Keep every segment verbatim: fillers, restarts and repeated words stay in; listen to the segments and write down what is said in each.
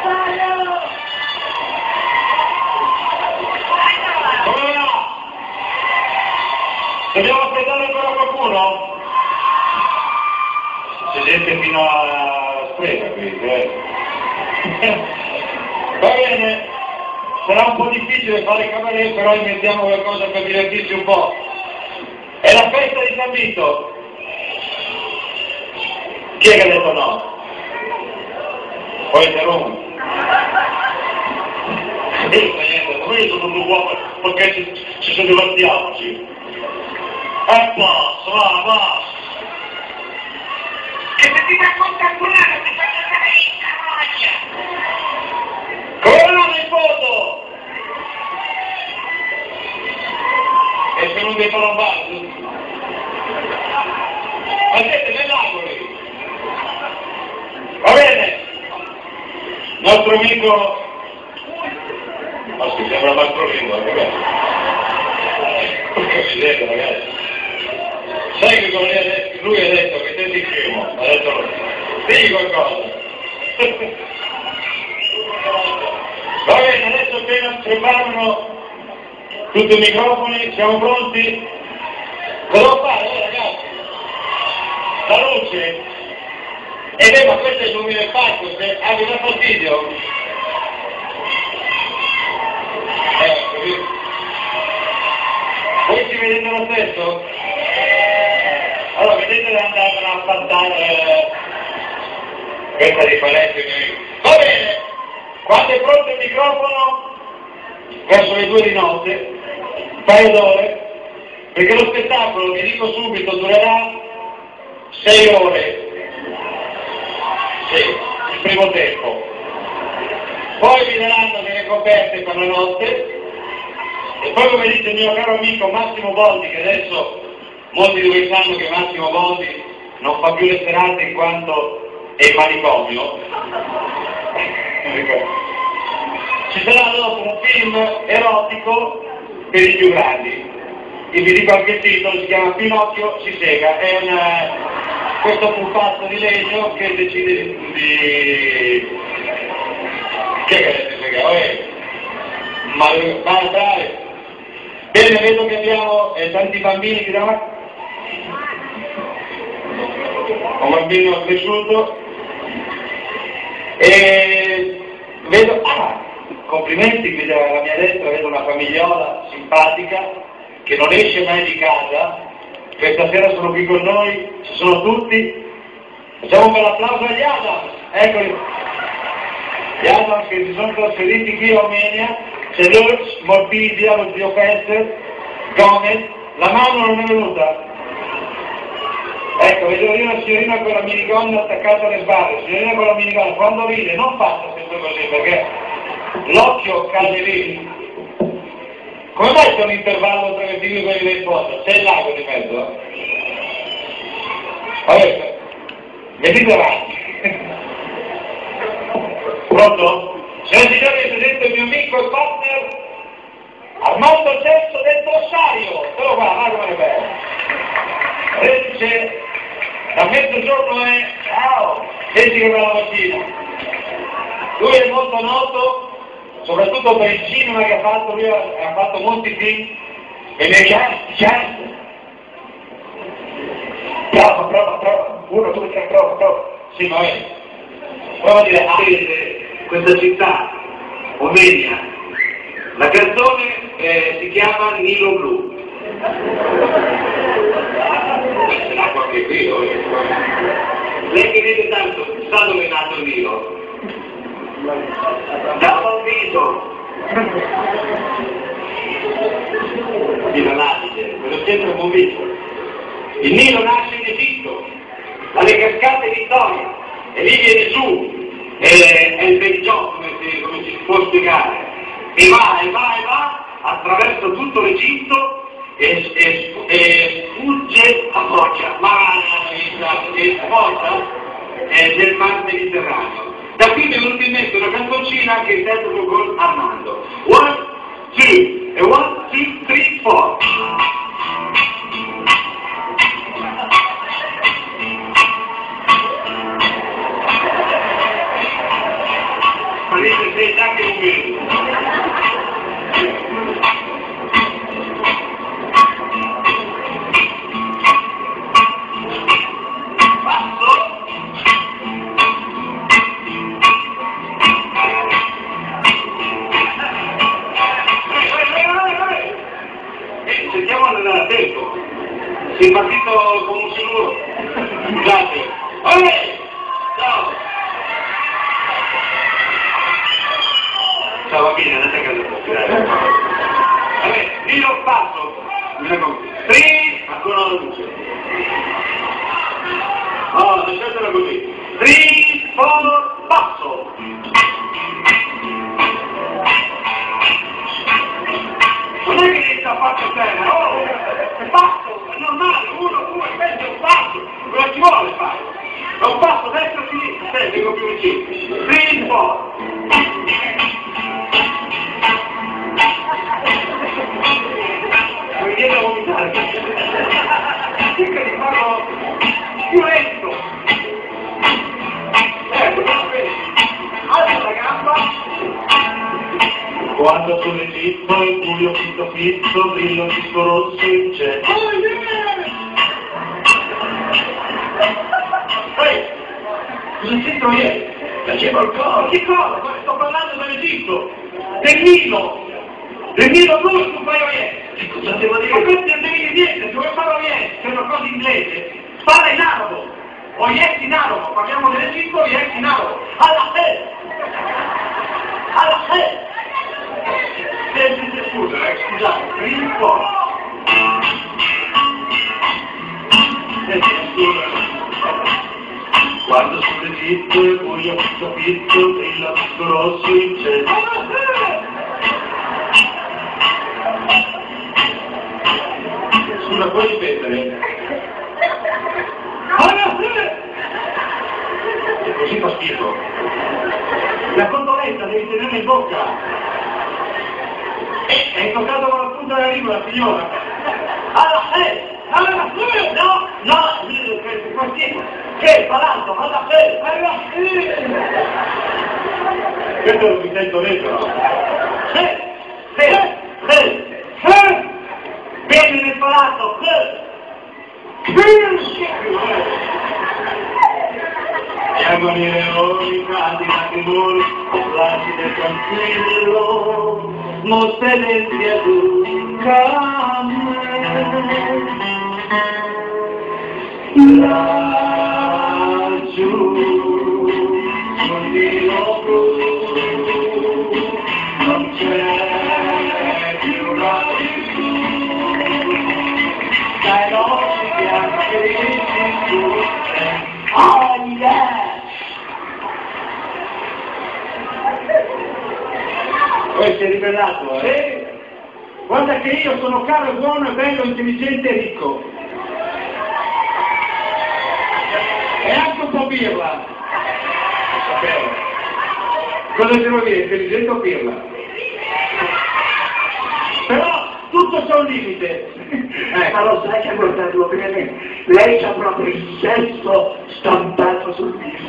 Come va? Dobbiamo aspettare ancora qualcuno? C'è gente fino a sprega qui, eh? Va bene, sarà un po' difficile fare i cabaret, però inventiamo qualcosa per divertirci un po'. È la festa di San Vito. Chi è che ha detto no? Poi interrompo. Io niente, come io sono un uomo perché ci, ci sono divertiamoci. E basta, va, basta. E se ti racconta quella ti faccio andare in carogna! Come non in foto? E se non dei palombardi? Ma siete nell'angoli? Va bene? Il nostro amico... Ma si sembra mastrolingo, ragazzi. Che vedete, ragazzi. Sai che come detto, lui ha detto che sei scemo, ha detto lui. Digli qualcosa. Va bene, adesso appena preparano tutti i microfoni, siamo pronti? Cosa devo fare, eh, ragazzi? La luce? E beh, ma questo è il lumino del palco, se ah, vi dà fastidio? Ecco, vedi? Voi ci vedete lo stesso? Allora, vedete di andare a affrontare eh, questa di Paletti. Va bene, quando è pronto il microfono, verso le due di notte, un paio d'ore, perché lo spettacolo, vi dico subito, durerà sei ore. Sì, il primo tempo. Poi vi daranno delle coperte per la notte, e poi come dice il mio caro amico Massimo Boldi, che adesso molti di voi sanno che Massimo Boldi non fa più le serate in quanto è in manicomio. Ci sarà dopo un film erotico per i più grandi. E vi dico anche il titolo, si chiama Pinocchio si sega. È una, questo pupazzo di legno che decide di... di... Che è che si sega? Eh? Ma va a entrare. Bene, vedo che abbiamo eh, tanti bambini qui davanti. Un bambino cresciuto. E vedo, ah, complimenti, qui alla mia destra vedo una famigliola simpatica che non esce mai di casa. Questa sera sono qui con noi, ci sono tutti. Facciamo un bel applauso agli Adams, eccoli. Gli Adams che si sono trasferiti qui a Omenia. C'è Lurch, Morbidia, lo zio Fester, Gomez, la mano non è venuta. Ecco, vedo io la signorina con la minigonna attaccata alle sbarre, signorina con la minigonna, quando ride non faccia sempre così, perché l'occhio cade lì. Come mai c'è un intervallo tra le figure e quelli del fondo? C'è il lago di mezzo? Vabbè, venite avanti. Pronto? Signor signori, presento il mio amico e partner Armando Cesso del Trossario. Eccolo qua, guarda come è bello. Reduce da mezzogiorno è ciao, senti che bella mattina. Lui è molto noto, soprattutto per il cinema che ha fatto, lui ha, ha fatto molti film e ne chiama, chiama. Prova, prova, prova, uno, due, tre, prova, prova. Sì, ma è. Prova a dire, ah, questa città, Omenia. La canzone eh, si chiama Nilo Blu. Ce l'ha qualche qui, lei che vede tanto, sa dove è nato il Nilo? Da Palmito. Nilo Nadice, quello centro movito. Il Nilo nasce in Egitto, dalle cascate Vittoria, e lì viene giù. È, è il Benigiò, come si, come si può spiegare, e va e va e va attraverso tutto l'Egitto e, e, e sfugge a Foggia, ma e svolta è del Mar Mediterraneo. Da qui mi è venuta in mente una canzoncina che interpreto con Armando. One, two, e one, two, three, four. qui. Cerchiamo di andare attento. Si è partito come un sicuro. Grazie. Olè! Ciao! Ciao bambini, andate a casa. Vabbè, io passo. Tri, ancora la luce. No, lasciatela così. Tri, fondo, passo. Non è che inizia a fare terra, oh, è passo, è normale, uno, due, tre, è un passo, cosa ci vuole fare? È un passo destra e sinistra, te, vengo più vicino. Tri, fondo. Mi viene a vomitare. Cerca di farlo più lento. Ecco, alza la gamba. Quando sono in Egitto, il buio fitto fitto, brillo un disco rosso in cielo. Ehi, cosa c'entro io? Facevo il coro. Che cosa? Sto parlando dell'Egitto, del Nilo, del Nilo blu su fai ieri. Che cosa devo dire? Ma questo non devi dire niente, dove parlo ieri? C'è una cosa inglese, parla in arabo, o yes in arabo, parliamo dell'Egitto, yes in arabo. Alla fe! Alla fe! Sentite, scusa, eh, scusate, prima un po'. Sentite, scusa. Quando sull'Egitto il buio fitto fitto, brilla tutto rosso in cielo. Scusa, puoi ripetere? E così fa schifo. La cotoletta devi tenerla in bocca. Hai toccato con la punta della lingua, signora. Alla fe! Alla fe! No, no, questo che palazzo, alla fe! Alla fe! Questo lo mi sento dentro. Fe! Fe! Fe! Fe! Vieni nel palazzo, fe! Chiamano i leoni, canti matrimoni, placide tranquillo, mostre denti ad un campo. Laggiù, sul Nilo blu, non c'è più rabbia, dai nostri bianchi su. Oh yeah! Poi si è ribellato, eh? Sì. Guarda che io sono caro, buono, bello, intelligente e ricco. E anche un po' pirla. Sapevo. Cosa devo dire? Intelligente o pirla? Però tutto c'è un limite. Eh. Ma lo sai che a guardarlo bene, lei c'ha proprio il sesso stampato sul viso.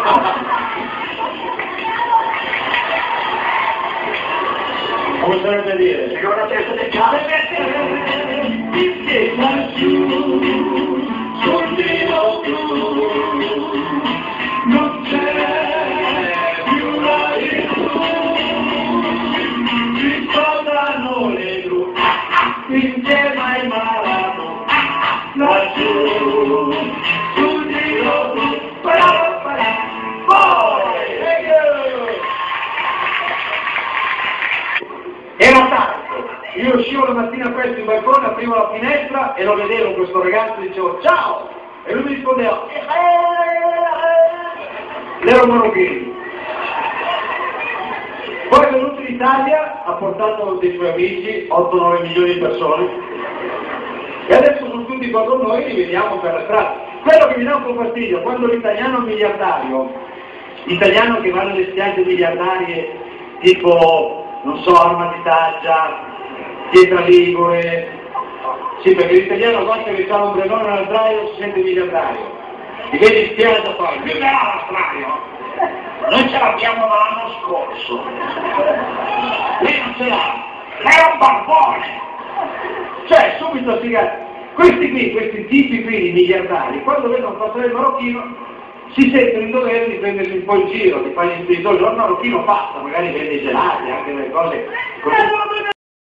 Come sarebbe dire? Se non ha testa del cane, che laggiù, sul Nilo blu, non c'è più la virtù, ricordano le gru, insieme ai malato, laggiù, sul Nilo blu, parà, parà, poi! Era tardi, io uscivo la mattina presto in balcone, aprivo la finestra e lo vedevo questo ragazzo e dicevo ciao! E lui mi rispondeva Leo Marocchini. Poi è venuto in Italia, ha portato dei suoi amici, otto nove milioni di persone, e adesso sono tutti qua con noi e li vediamo per la strada. Quello che mi dà un po' fastidio, quando l'italiano miliardario, l'italiano che va nelle spiagge miliardarie tipo, non so, Arma di Taggia, Pietra Ligure, sì, perché l'italiano basta che c'ha un ombrellone all'altraio si sente miliardario. Ti vedi in spiaggia poi, viverà l'altraio, Noi ce l'abbiamo dall'anno scorso. Lei non ce l'ha. Lei è un barbone. Cioè, subito si... Questi qui, questi tipi qui di miliardari, quando vedono passare il marocchino, si sentono in dovere di prendersi un po' in giro, di fare gli speditori. Il marocchino passa, magari vende i gelati, anche delle cose così.